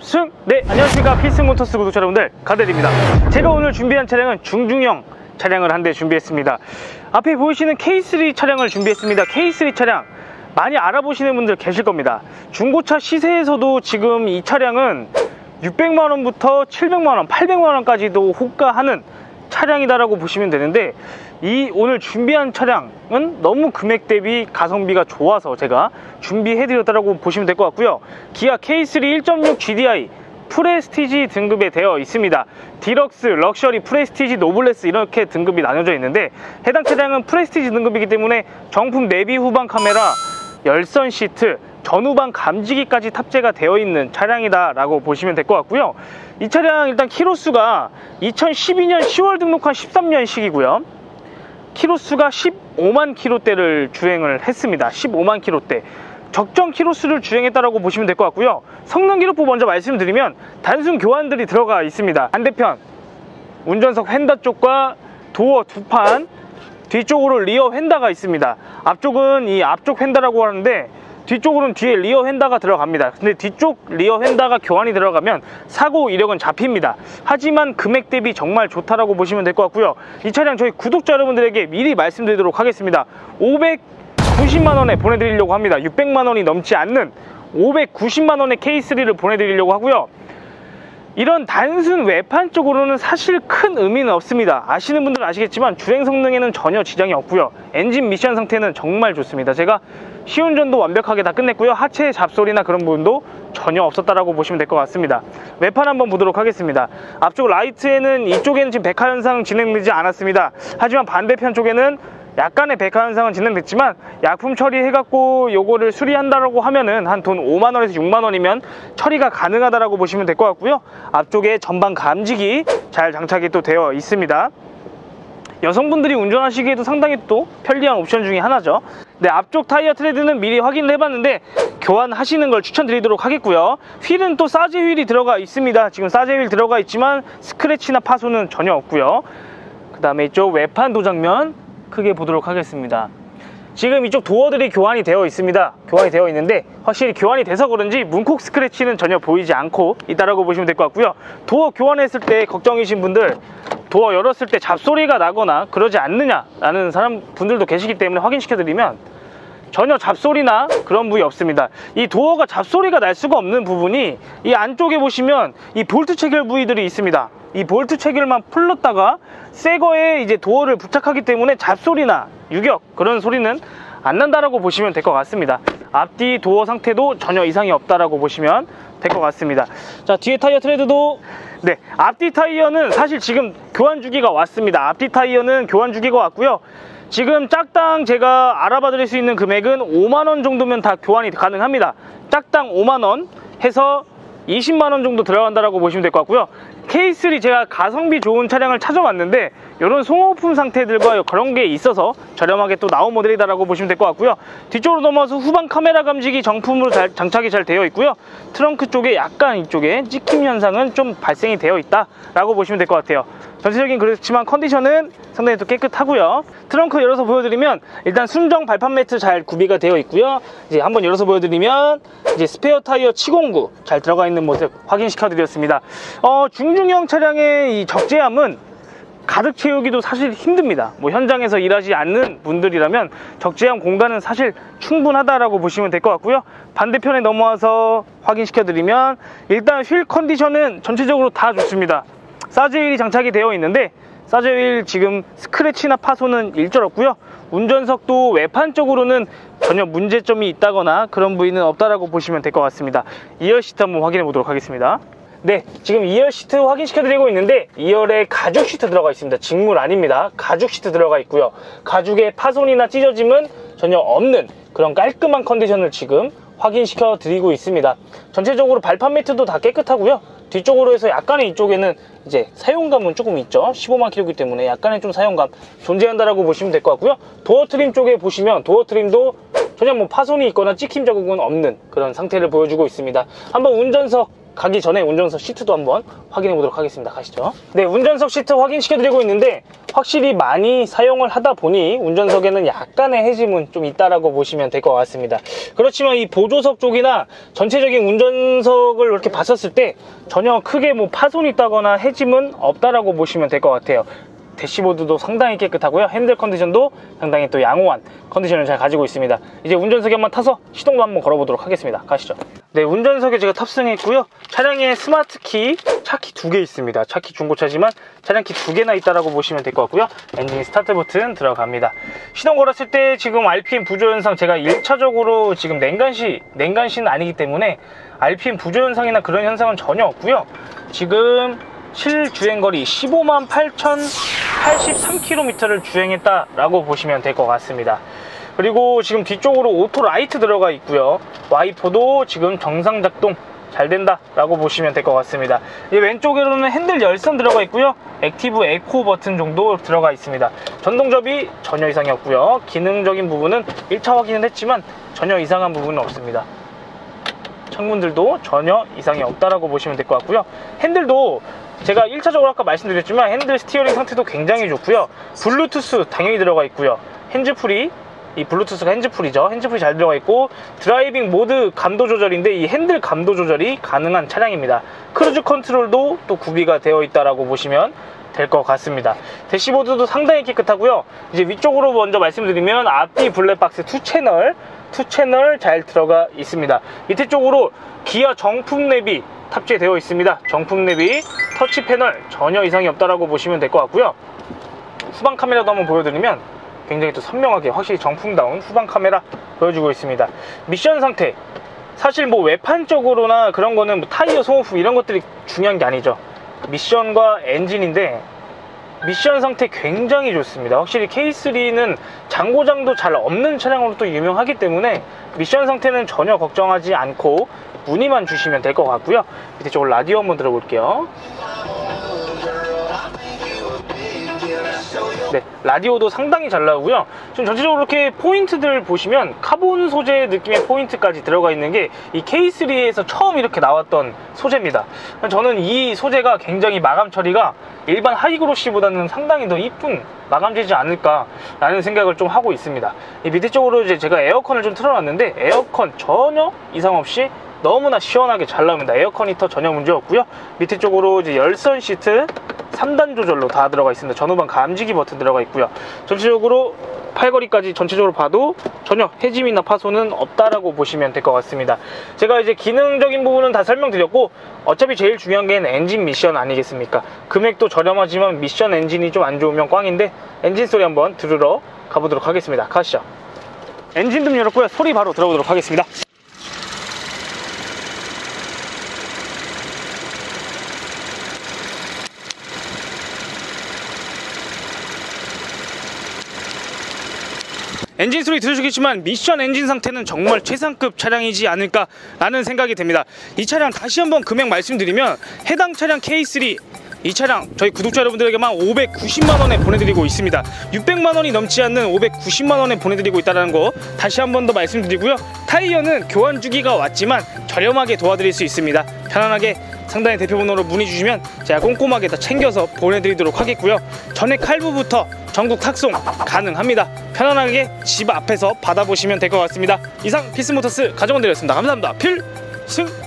필승! 네, 안녕하십니까. 필승모터스 구독자 여러분들, 가델입니다. 제가 오늘 준비한 차량은 중중형 차량을 한 대 준비했습니다. 앞에 보이시는 K3 차량을 준비했습니다. K3 차량 많이 알아보시는 분들 계실 겁니다. 중고차 시세에서도 지금 이 차량은 600만원부터 700만원, 800만원까지도 호가하는 차량이다라고 보시면 되는데, 이 오늘 준비한 차량은 너무 금액 대비 가성비가 좋아서 제가 준비해드렸다라고 보시면 될 것 같고요. 기아 K3 1.6 GDI 프레스티지 등급에 되어 있습니다. 디럭스, 럭셔리, 프레스티지, 노블레스 이렇게 등급이 나눠져 있는데, 해당 차량은 프레스티지 등급이기 때문에 정품 내비 후방 카메라, 열선 시트, 전후방 감지기까지 탑재가 되어 있는 차량이다 라고 보시면 될 것 같고요. 이 차량 일단 키로수가 2012년 10월 등록한 13년식이고요 키로수가 15만 킬로대를 주행을 했습니다. 15만 킬로대 적정 키로수를 주행했다라고 보시면 될 것 같고요. 성능 기록부 먼저 말씀드리면 단순 교환들이 들어가 있습니다. 반대편 운전석 휀다 쪽과 도어 두 판, 뒤쪽으로 리어 휀다가 있습니다. 앞쪽은 이 앞쪽 휀다라고 하는데, 뒤쪽으로는 뒤에 리어 휀다가 들어갑니다. 근데 뒤쪽 리어 휀다가 교환이 들어가면 사고 이력은 잡힙니다. 하지만 금액 대비 정말 좋다라고 보시면 될 것 같고요. 이 차량 저희 구독자 여러분들에게 미리 말씀드리도록 하겠습니다. 590만원에 보내드리려고 합니다. 600만원이 넘지 않는 590만원의 K3를 보내드리려고 하고요. 이런 단순 외판 쪽으로는 사실 큰 의미는 없습니다. 아시는 분들은 아시겠지만 주행 성능에는 전혀 지장이 없고요. 엔진 미션 상태는 정말 좋습니다. 제가 시운전도 완벽하게 다 끝냈고요. 하체 잡소리나 그런 부분도 전혀 없었다라고 보시면 될 것 같습니다. 외판 한번 보도록 하겠습니다. 앞쪽 라이트에는 이쪽에는 지금 백화 현상 진행되지 않았습니다. 하지만 반대편 쪽에는 약간의 백화 현상은 진행됐지만, 약품 처리해갖고 요거를 수리한다라고 하면은 한 돈 5만원에서 6만원이면 처리가 가능하다라고 보시면 될 것 같고요. 앞쪽에 전방 감지기 잘 장착이 또 되어 있습니다. 여성분들이 운전하시기에도 상당히 또 편리한 옵션 중에 하나죠. 네, 앞쪽 타이어 트레드는 미리 확인을 해봤는데 교환하시는 걸 추천드리도록 하겠고요. 휠은 또 사제 휠이 들어가 있습니다. 지금 사제 휠 들어가 있지만 스크래치나 파손은 전혀 없고요. 그 다음에 이쪽 외판 도장면 크게 보도록 하겠습니다. 지금 이쪽 도어들이 교환이 되어 있습니다. 교환이 되어 있는데 확실히 교환이 돼서 그런지 문콕 스크래치는 전혀 보이지 않고 있다라고 보시면 될 것 같고요. 도어 교환했을 때 걱정이신 분들, 도어 열었을 때 잡소리가 나거나 그러지 않느냐라는 분들도 계시기 때문에 확인시켜드리면 전혀 잡소리나 그런 부위 없습니다. 이 도어가 잡소리가 날 수가 없는 부분이 이 안쪽에 보시면 이 볼트 체결 부위들이 있습니다. 이 볼트 체결만 풀렀다가 새 거에 이제 도어를 부착하기 때문에 잡소리나 유격 그런 소리는 안 난다라고 보시면 될 것 같습니다. 앞뒤 도어 상태도 전혀 이상이 없다라고 보시면 될 것 같습니다. 자, 뒤에 타이어 트레드도, 네, 앞뒤 타이어는 사실 지금 교환 주기가 왔습니다. 앞뒤 타이어는 교환 주기가 왔고요. 지금 짝당 제가 알아봐 드릴 수 있는 금액은 5만원 정도면 다 교환이 가능합니다. 짝당 5만원 해서 20만원 정도 들어간다라고 보시면 될 것 같고요. K3 제가 가성비 좋은 차량을 찾아왔는데 이런 소모품 상태들과 그런 게 있어서 저렴하게 또 나온 모델이다라고 보시면 될 것 같고요. 뒤쪽으로 넘어와서 후방 카메라 감지기 정품으로 장착이 잘 되어 있고요. 트렁크 쪽에 약간 이쪽에 찍힘 현상은 좀 발생이 되어 있다라고 보시면 될 것 같아요. 전체적인 그렇지만 컨디션은 상당히 또 깨끗하고요. 트렁크 열어서 보여드리면 일단 순정 발판 매트 잘 구비가 되어 있고요. 이제 한번 열어서 보여드리면 이제 스페어 타이어 709 잘 들어가 있는 모습 확인시켜 드렸습니다. 중중형 차량의 이 적재함은 가득 채우기도 사실 힘듭니다. 뭐 현장에서 일하지 않는 분들이라면 적재함 공간은 사실 충분하다라고 보시면 될 것 같고요. 반대편에 넘어와서 확인시켜 드리면 일단 휠 컨디션은 전체적으로 다 좋습니다. 사제 휠이 장착이 되어 있는데 사제 휠 지금 스크래치나 파손은 일절 없고요. 운전석도 외판 쪽으로는 전혀 문제점이 있다거나 그런 부위는 없다라고 보시면 될 것 같습니다. 2열 시트 한번 확인해 보도록 하겠습니다. 네, 지금 2열 시트 확인시켜 드리고 있는데 2열에 가죽 시트 들어가 있습니다. 직물 아닙니다. 가죽 시트 들어가 있고요. 가죽에 파손이나 찢어짐은 전혀 없는 그런 깔끔한 컨디션을 지금 확인시켜 드리고 있습니다. 전체적으로 발판 매트도 다 깨끗하고요. 뒤쪽으로 해서 약간의 이쪽에는 이제 사용감은 조금 있죠. 15만 킬로이기 때문에 약간의 좀 사용감 존재한다라고 보시면 될 것 같고요. 도어 트림 쪽에 보시면 도어 트림도 전혀 뭐 파손이 있거나 찍힘 자국은 없는 그런 상태를 보여주고 있습니다. 한번 운전석 가기 전에 운전석 시트도 한번 확인해 보도록 하겠습니다. 가시죠. 네, 운전석 시트 확인시켜 드리고 있는데 확실히 많이 사용을 하다 보니 운전석에는 약간의 해짐은 좀 있다라고 보시면 될 것 같습니다. 그렇지만 이 보조석 쪽이나 전체적인 운전석을 이렇게 봤었을 때 전혀 크게 뭐 파손이 있다거나 해짐은 없다라고 보시면 될 것 같아요. 대시보드도 상당히 깨끗하고요. 핸들 컨디션도 상당히 또 양호한 컨디션을 잘 가지고 있습니다. 이제 운전석에 한번 타서 시동도 한번 걸어보도록 하겠습니다. 가시죠. 네, 운전석에 제가 탑승했고요. 차량에 스마트키, 차키 2개 있습니다. 차키 중고차지만 차량키 2개나 있다라고 보시면 될 것 같고요. 엔진 스타트 버튼 들어갑니다. 시동 걸었을 때 지금 RPM 부조 현상, 제가 1차적으로 지금 냉간시는 아니기 때문에 RPM 부조 현상이나 그런 현상은 전혀 없고요. 지금 실주행거리 158,083km를 주행했다라고 보시면 될 것 같습니다. 그리고 지금 뒤쪽으로 오토 라이트 들어가 있고요. 와이퍼도 지금 정상 작동 잘 된다라고 보시면 될 것 같습니다. 왼쪽으로는 핸들 열선 들어가 있고요. 액티브 에코 버튼 정도 들어가 있습니다. 전동 접이 전혀 이상이 없고요. 기능적인 부분은 1차 확인은 했지만 전혀 이상한 부분은 없습니다. 창문들도 전혀 이상이 없다라고 보시면 될 것 같고요. 핸들도 제가 1차적으로 아까 말씀드렸지만 핸들 스티어링 상태도 굉장히 좋고요. 블루투스 당연히 들어가 있고요. 핸즈프리, 이 블루투스가 핸즈프리죠. 핸즈프리 잘 들어가 있고 드라이빙 모드 감도 조절인데 이 핸들 감도 조절이 가능한 차량입니다. 크루즈 컨트롤도 또 구비가 되어 있다라고 보시면 될 것 같습니다. 대시보드도 상당히 깨끗하고요. 이제 위쪽으로 먼저 말씀드리면 앞뒤 블랙박스 2채널 잘 들어가 있습니다. 밑에 쪽으로 기아 정품 내비 탑재되어 있습니다. 정품 내비, 터치 패널 전혀 이상이 없다라고 보시면 될 것 같고요. 후방 카메라도 한번 보여드리면 굉장히 또 선명하게 확실히 정품다운 후방 카메라 보여주고 있습니다. 미션 상태, 사실 뭐 외판적으로나 그런 거는 뭐 타이어 소모품 이런 것들이 중요한 게 아니죠. 미션과 엔진인데 미션 상태 굉장히 좋습니다. 확실히 K3는 장고장도 잘 없는 차량으로 또 유명하기 때문에 미션 상태는 전혀 걱정하지 않고 문의만 주시면 될 것 같고요. 밑에 쪽으로 라디오 한번 들어볼게요. 네, 라디오도 상당히 잘 나오고요. 좀 전체적으로 이렇게 포인트들 보시면 카본 소재 느낌의 포인트까지 들어가 있는 게 이 K3에서 처음 이렇게 나왔던 소재입니다. 저는 이 소재가 굉장히 마감 처리가 일반 하이그로시보다는 상당히 더 이쁜 마감재지 않을까라는 생각을 좀 하고 있습니다. 이 밑에 쪽으로 이제 제가 에어컨을 좀 틀어놨는데 에어컨 전혀 이상 없이 너무나 시원하게 잘 나옵니다. 에어컨 히터 전혀 문제 없고요. 밑에 쪽으로 이제 열선 시트 3단 조절로 다 들어가 있습니다. 전후방 감지기 버튼 들어가 있고요. 전체적으로 팔걸이까지 전체적으로 봐도 전혀 해짐이나 파손은 없다라고 보시면 될 것 같습니다. 제가 이제 기능적인 부분은 다 설명드렸고 어차피 제일 중요한 게 엔진 미션 아니겠습니까? 금액도 저렴하지만 미션 엔진이 좀 안 좋으면 꽝인데 엔진 소리 한번 들으러 가보도록 하겠습니다. 가시죠. 엔진 등 열었고요. 소리 바로 들어보도록 하겠습니다. 엔진 소리 들으시겠지만 미션 엔진 상태는 정말 최상급 차량이지 않을까라는 생각이 듭니다. 이 차량 다시 한번 금액 말씀드리면 해당 차량 K3 이 차량 저희 구독자 여러분들에게만 590만원에 보내드리고 있습니다. 600만원이 넘지 않는 590만원에 보내드리고 있다는 거 다시 한 번 더 말씀드리고요. 타이어는 교환 주기가 왔지만 저렴하게 도와드릴 수 있습니다. 편안하게 상단의 대표번호로 문의 주시면 제가 꼼꼼하게 다 챙겨서 보내드리도록 하겠고요. 전액 할부부터 전국 탁송 가능합니다. 편안하게 집 앞에서 받아보시면 될 것 같습니다. 이상 피스모터스 가정원들이었습니다. 감사합니다. 필승!